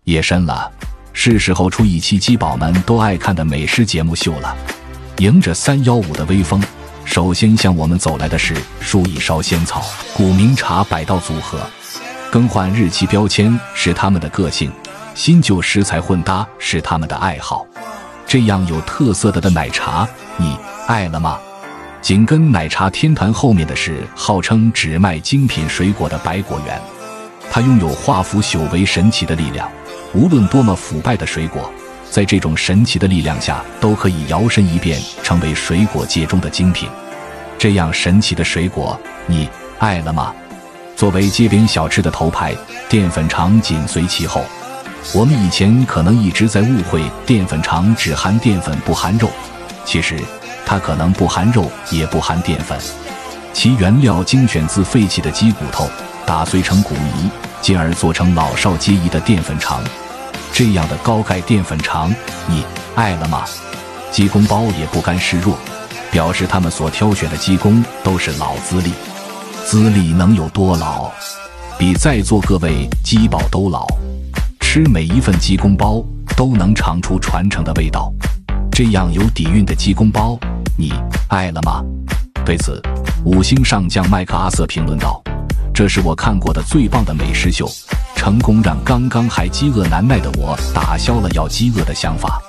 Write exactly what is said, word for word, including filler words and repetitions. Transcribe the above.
夜深了，是时候出一期鸡宝们都爱看的美食节目秀了。迎着三一五的微风，首先向我们走来的是树一烧仙草、古茗茶百道组合。更换日期标签是他们的个性，新旧食材混搭是他们的爱好。这样有特色的的奶茶，你爱了吗？紧跟奶茶天坛后面的是号称只卖精品水果的百果园，它拥有化腐朽为神奇的力量，无论多么腐败的水果，在这种神奇的力量下都可以摇身一变成为水果界中的精品。这样神奇的水果，你爱了吗？作为街边小吃的头牌，淀粉肠紧随其后。我们以前可能一直在误会淀粉肠只含淀粉不含肉，其实它可能不含肉也不含淀粉，其原料精选自废弃的鸡骨头，打碎成谷泥，进而做成老少皆宜的淀粉肠。这样的高钙淀粉肠，你爱了吗？鸡公包也不甘示弱，表示他们所挑选的鸡公都是老资历。资历能有多老？比在座各位鸡宝都老。吃每一份鸡公包都能尝出传承的味道，这样有底蕴的鸡公包，你爱了吗？对此，五星上将麦克阿瑟评论道：这是我看过的最棒的美食秀，成功让刚刚还饥饿难耐的我打消了要饥饿的想法。